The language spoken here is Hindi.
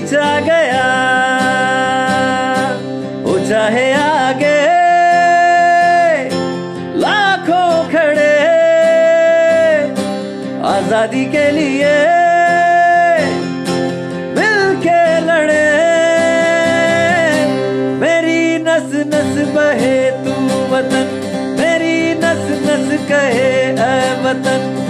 बीच आ गया, हो चाहे आगे लाखों खड़े आजादी के लिए मिलके लड़े। मेरी नस नस बहे तू वतन, मेरी नस नस कहे ऐ वतन।